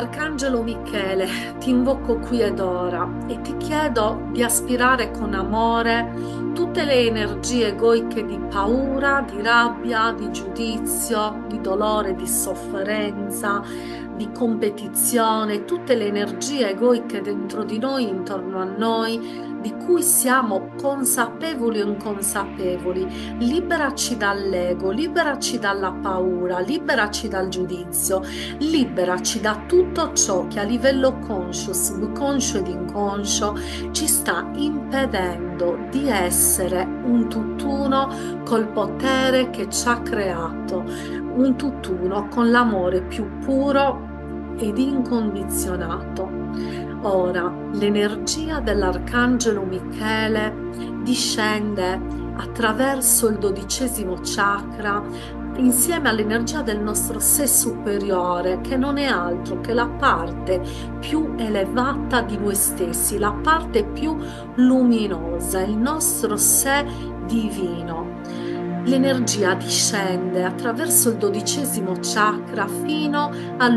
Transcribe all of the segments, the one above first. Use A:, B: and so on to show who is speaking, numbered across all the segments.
A: Arcangelo Michele, ti invoco qui ed ora e ti chiedo di aspirare con amore tutte le energie egoiche di paura, di rabbia, di giudizio, di dolore, di sofferenza, di competizione, tutte le energie egoiche dentro di noi, intorno a noi, di cui siamo consapevoli o inconsapevoli. Liberaci dall'ego, liberaci dalla paura, liberaci dal giudizio. Liberaci da tutto ciò che a livello conscio, subconscio ed inconscio ci sta impedendo di essere un tutt'uno col potere che ci ha creato, un tutt'uno con l'amore più puro ed incondizionato. Ora, l'energia dell'Arcangelo Michele discende attraverso il 12° chakra insieme all'energia del nostro sé superiore, che non è altro che la parte più elevata di noi stessi, la parte più luminosa, il nostro sé divino. L'energia discende attraverso il 12° chakra fino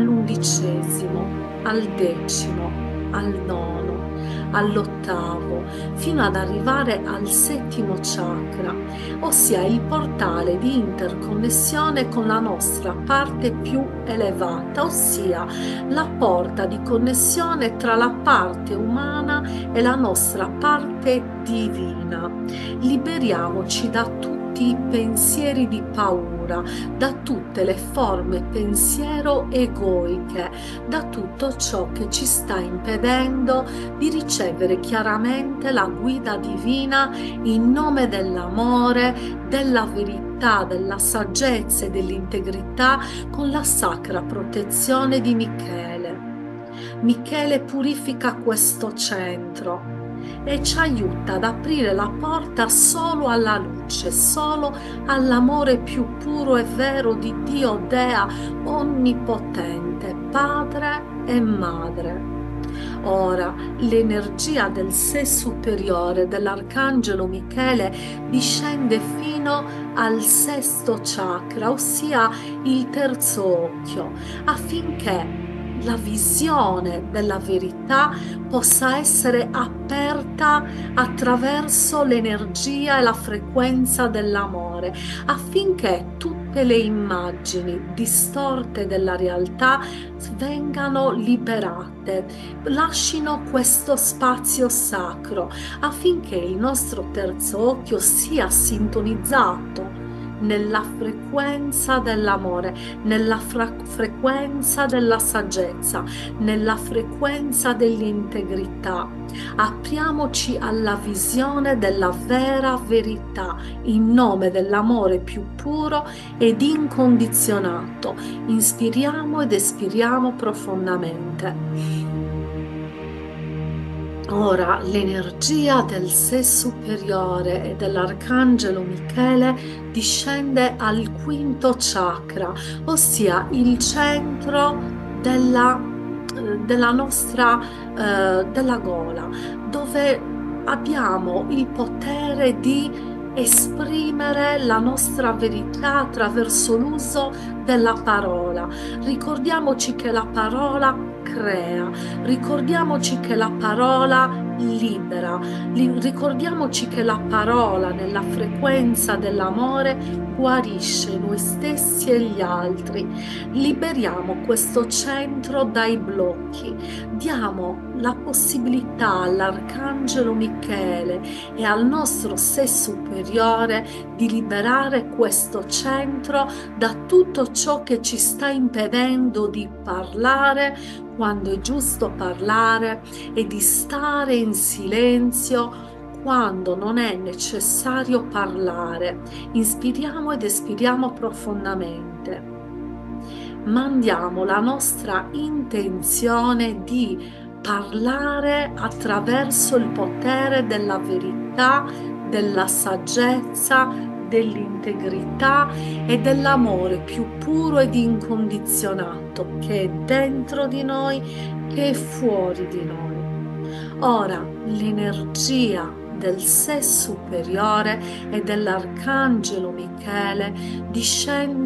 A: all'11°, al 10°, al 9°, all'8°, fino ad arrivare al 7° chakra, ossia il portale di interconnessione con la nostra parte più elevata, ossia la porta di connessione tra la parte umana e la nostra parte divina. Liberiamoci da tutti i pensieri di paura, da tutte le forme pensiero egoiche, da tutto ciò che ci sta impedendo di ricevere chiaramente la guida divina in nome dell'amore, della verità, della saggezza e dell'integrità, con la sacra protezione di Michele. Michele purifica questo centro e ci aiuta ad aprire la porta solo alla luce, solo all'amore più puro e vero di Dio Dea onnipotente, Padre e Madre. Ora, l'energia del sé superiore dell'Arcangelo Michele discende fino al 6° chakra, ossia il terzo occhio, affinché la visione della verità possa essere aperta attraverso l'energia e la frequenza dell'amore, affinché tutte le immagini distorte della realtà vengano liberate, lascino questo spazio sacro, affinché il nostro terzo occhio sia sintonizzato nella frequenza dell'amore, nella frequenza della saggezza, nella frequenza dell'integrità. Apriamoci alla visione della vera verità in nome dell'amore più puro ed incondizionato. Inspiriamo ed espiriamo profondamente. Ora l'energia del sé superiore e dell'Arcangelo Michele discende al 5° chakra, ossia il centro della nostra della gola, dove abbiamo il potere di esprimere la nostra verità attraverso l'uso della parola. Ricordiamoci che la parola crea, ricordiamoci che la parola libera, ricordiamoci che la parola nella frequenza dell'amore guarisce noi stessi e gli altri. Liberiamo questo centro dai blocchi, diamo la possibilità all'Arcangelo Michele e al nostro sé superiore di liberare questo centro da tutto ciò che ci sta impedendo di parlare quando è giusto parlare e di stare in silenzio quando non è necessario parlare. Inspiriamo ed espiriamo profondamente. Mandiamo la nostra intenzione di parlare attraverso il potere della verità, della saggezza, dell'integrità e dell'amore più puro ed incondizionato che è dentro di noi, che è fuori di noi. Ora l'energia del sé superiore e dell'Arcangelo Michele discende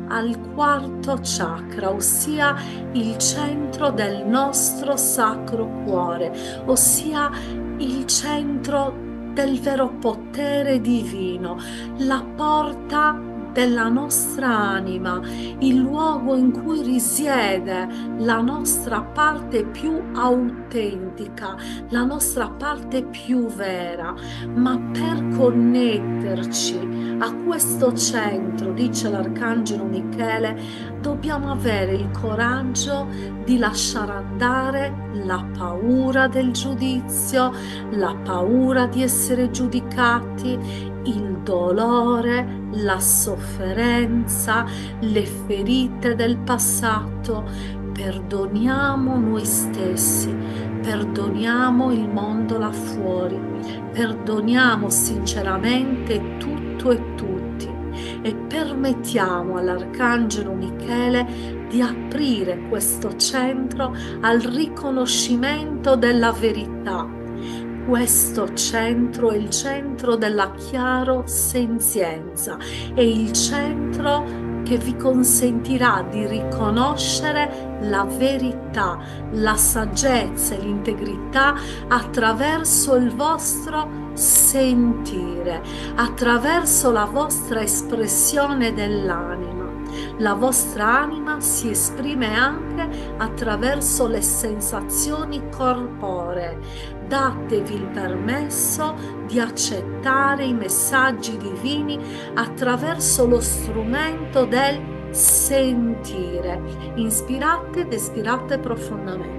A: al quarto chakra, ossia il centro del nostro sacro cuore, ossia il centro del vero potere divino, la porta della nostra anima, il luogo in cui risiede la nostra parte più autentica, la nostra parte più vera. Ma per connetterci a questo centro, dice l'Arcangelo Michele, dobbiamo avere il coraggio di lasciare andare la paura del giudizio, la paura di essere giudicati, il dolore, la sofferenza, le ferite del passato. Perdoniamo noi stessi, perdoniamo il mondo là fuori, perdoniamo sinceramente tutto e tutti e permettiamo all'Arcangelo Michele di aprire questo centro al riconoscimento della verità. Questo centro è il centro della chiarosenzienza, è il centro che vi consentirà di riconoscere la verità, la saggezza e l'integrità attraverso il vostro sentire, attraverso la vostra espressione dell'anima. La vostra anima si esprime anche attraverso le sensazioni corporee. Datevi il permesso di accettare i messaggi divini attraverso lo strumento del sentire. Inspirate ed espirate profondamente.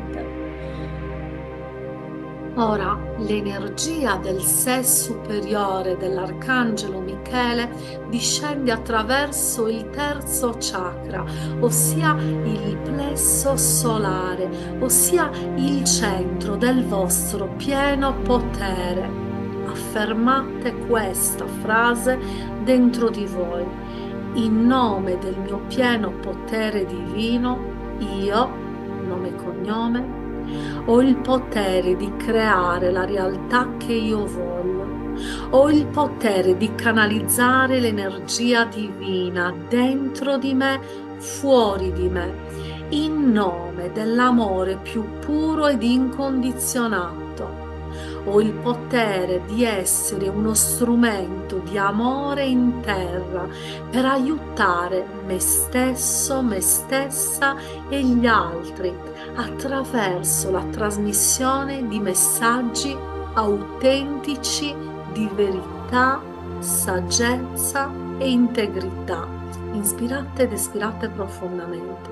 A: Ora l'energia del sé superiore dell'Arcangelo Michele discende attraverso il terzo chakra, ossia il plesso solare, ossia il centro del vostro pieno potere. Affermate questa frase dentro di voi. In nome del mio pieno potere divino, io, nome e cognome, ho il potere di creare la realtà che io voglio. Ho il potere di canalizzare l'energia divina dentro di me, fuori di me, in nome dell'amore più puro ed incondizionato. Ho il potere di essere uno strumento di amore in terra per aiutare me stesso, me stessa e gli altri attraverso la trasmissione di messaggi autentici di verità, saggezza e integrità. Inspirate ed espirate profondamente.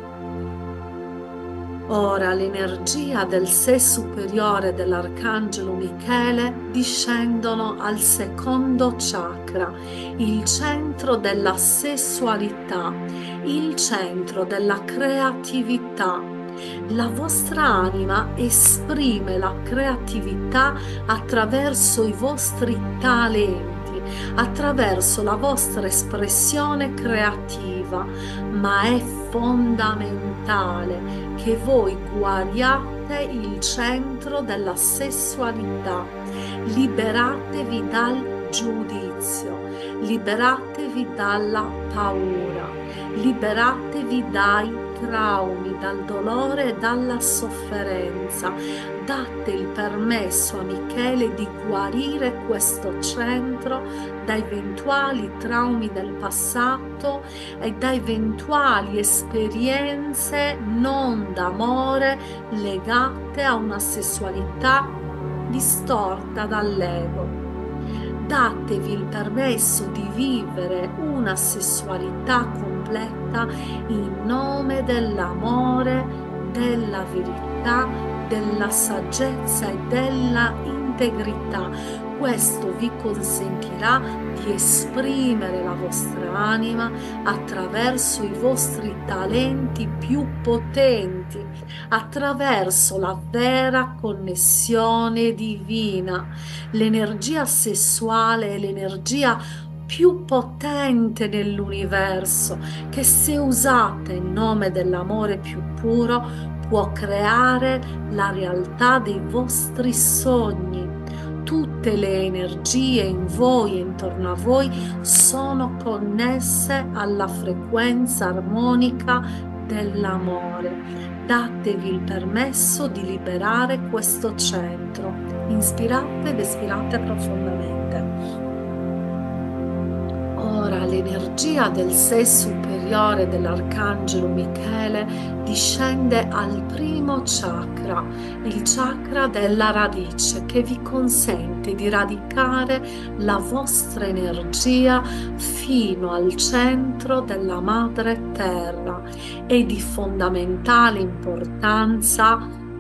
A: Ora l'energia del sé superiore dell'Arcangelo Michele discendono al secondo chakra, il centro della sessualità, il centro della creatività. La vostra anima esprime la creatività attraverso i vostri talenti, attraverso la vostra espressione creativa, ma è fondamentale che voi guariate il centro della sessualità. Liberatevi dal giudizio, liberatevi dalla paura, liberatevi dai traumi, dal dolore e dalla sofferenza. Date il permesso a Michele di guarire questo centro da eventuali traumi del passato e da eventuali esperienze non d'amore legate a una sessualità distorta dall'ego. Datevi il permesso di vivere una sessualità completa in nome dell'amore, della verità, della saggezza e della integrità. Questo vi consentirà di esprimere la vostra anima attraverso i vostri talenti più potenti, attraverso la vera connessione divina. L'energia sessuale è l'energia più potente nell'universo, che se usata in nome dell'amore più puro può creare la realtà dei vostri sogni. tutte le energie in voi e intorno a voi sono connesse alla frequenza armonica dell'amore. Datevi il permesso di liberare questo centro. Inspirate ed espirate profondamente. Ora l'energia del sé superiore dell'Arcangelo Michele discende al primo chakra, il chakra della radice, che vi consente di radicare la vostra energia fino al centro della madre terra. È di fondamentale importanza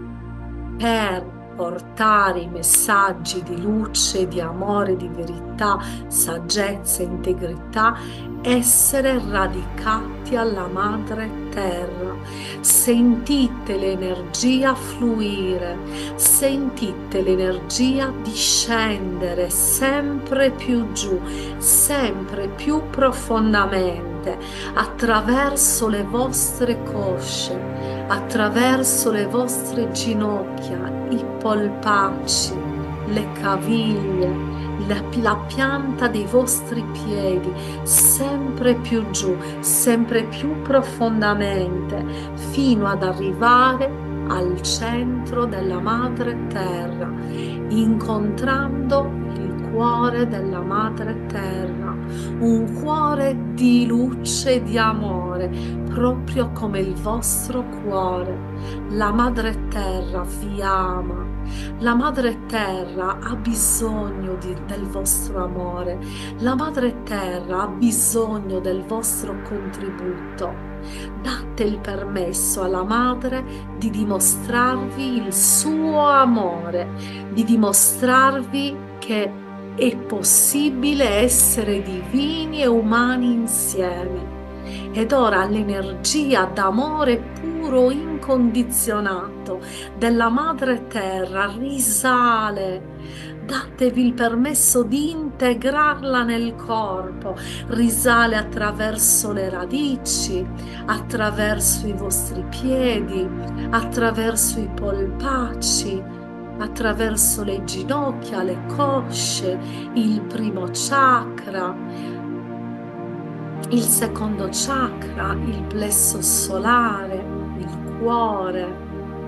A: per portare i messaggi di luce, di amore, di verità, saggezza, integrità, essere radicati alla madre terra. Sentite l'energia fluire, sentite l'energia discendere sempre più giù, sempre più profondamente, attraverso le vostre cosce, attraverso le vostre ginocchia, i polpacci, le caviglie, la pianta dei vostri piedi, sempre più giù, sempre più profondamente, fino ad arrivare al centro della madre terra, incontrando il cuore della madre terra, un cuore di luce e di amore, proprio come il vostro cuore. La madre terra vi ama. La madre terra ha bisogno del vostro amore. La madre terra ha bisogno del vostro contributo. Date il permesso alla madre di dimostrarvi il suo amore, di dimostrarvi che è possibile essere divini e umani insieme. Ed ora l'energia d'amore puro incondizionato della madre terra risale. Datevi il permesso di integrarla nel corpo, risale attraverso le radici, attraverso i vostri piedi, attraverso i polpacci, attraverso le ginocchia, le cosce, il primo chakra, il secondo chakra, il plesso solare, il cuore.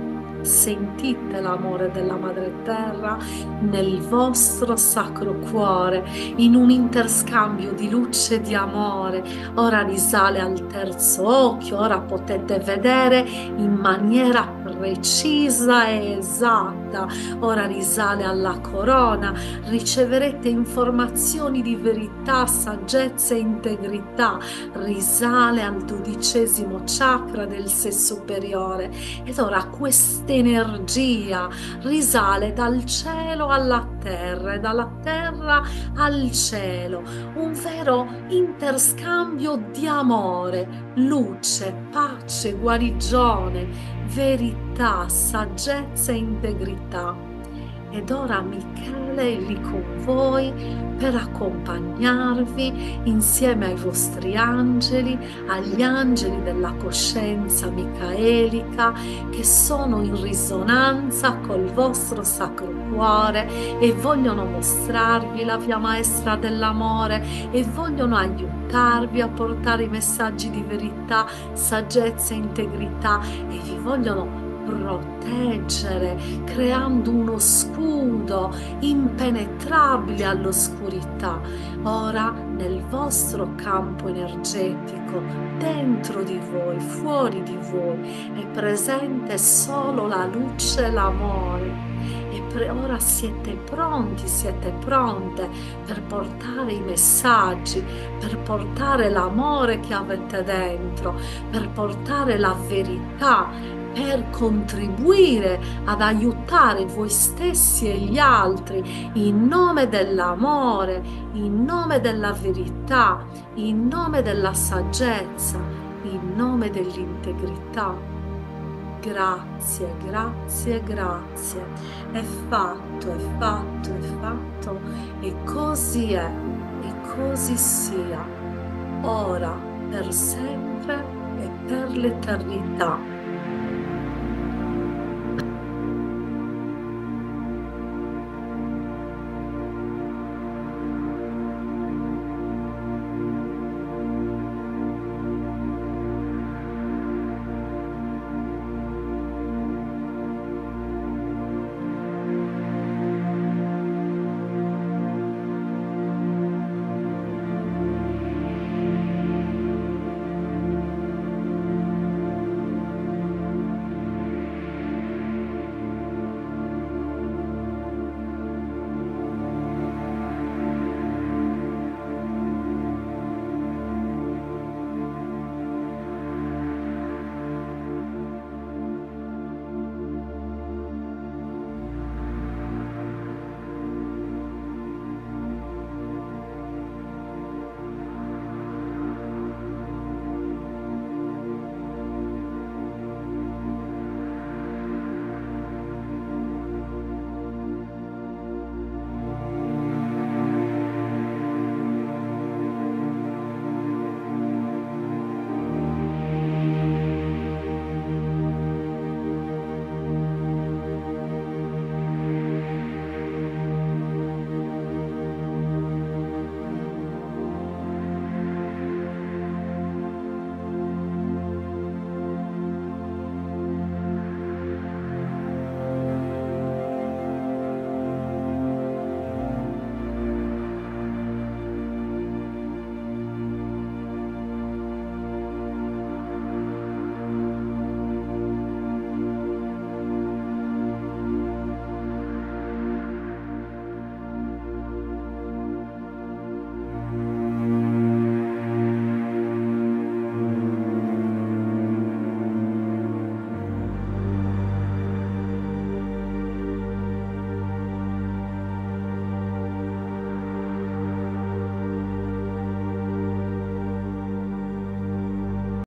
A: Sentite l'amore della Madre Terra nel vostro sacro cuore, in un interscambio di luce e di amore. Ora risale al terzo occhio, ora potete vedere in maniera precisa e esatta. Ora risale alla corona, riceverete informazioni di verità, saggezza e integrità. Risale al 12° chakra del sé superiore. Ed ora questa energia risale dal cielo alla terra e dalla terra al cielo, un vero interscambio di amore, luce, pace, guarigione, verità, saggezza e integrità. Ed ora Michele è lì con voi per accompagnarvi insieme ai vostri angeli, agli angeli della coscienza micaelica, che sono in risonanza col vostro sacro cuore e vogliono mostrarvi la via maestra dell'amore e vogliono aiutarvi a portare i messaggi di verità, saggezza e integrità, e vi vogliono proteggere, creando uno scudo impenetrabile all'oscurità. Ora nel vostro campo energetico, dentro di voi, fuori di voi, è presente solo la luce e l'amore. E ora siete pronti, siete pronte per portare i messaggi, per portare l'amore che avete dentro, per portare la verità, per contribuire ad aiutare voi stessi e gli altri in nome dell'amore, in nome della verità, in nome della saggezza, in nome dell'integrità. Grazie, grazie, grazie. È fatto, è fatto, è fatto, e così è, e così sia, ora, per sempre e per l'eternità.